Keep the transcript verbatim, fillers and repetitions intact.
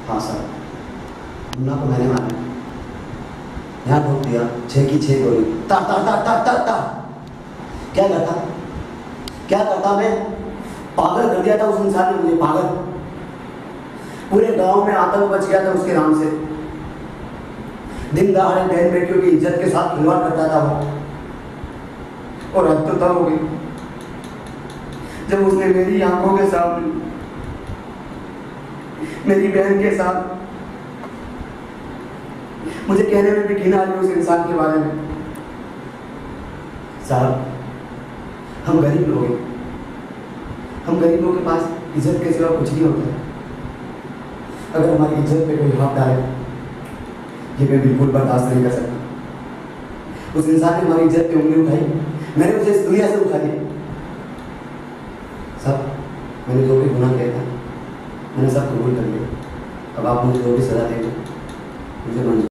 हाँ सर, मुन्ना को मैंने मारा, यहाँ ठोक दिया, छह की छह गोली, ता ता ता ता ता ता। क्या करता क्या करता मैं? पागल कर दिया था उस इंसान ने मुझे, पागल। पूरे गांव में आतंक मच गया था उसके नाम से। दिन दहाड़े बहन बेटियों की इज्जत के साथ खिलवाड़ करता था वो। और हद तो तब हो गई जब उसने मेरी आंखों के सामने मेरी बहन के साथ, मुझे कहने में भी घिन आ रही उस इंसान के बारे में। साहब, हम गरीब लोग हैं, हम गरीबों के पास इज्जत के सिवा कुछ नहीं होता है। अगर हमारी इज्जत पे कोई हाथ डाले, ये मैं बिल्कुल बर्दाश्त नहीं कर सकता। उस इंसान ने हमारी इज्जत पे उंगली उठाई, मैंने उसे इस दुनिया से उठा दिया। सब मैंने जो भी गुनाह किया था, मैंने सब कबूल कर लिया। अब आप मुझे जो भी सजा देंगे मुझे मंजूर।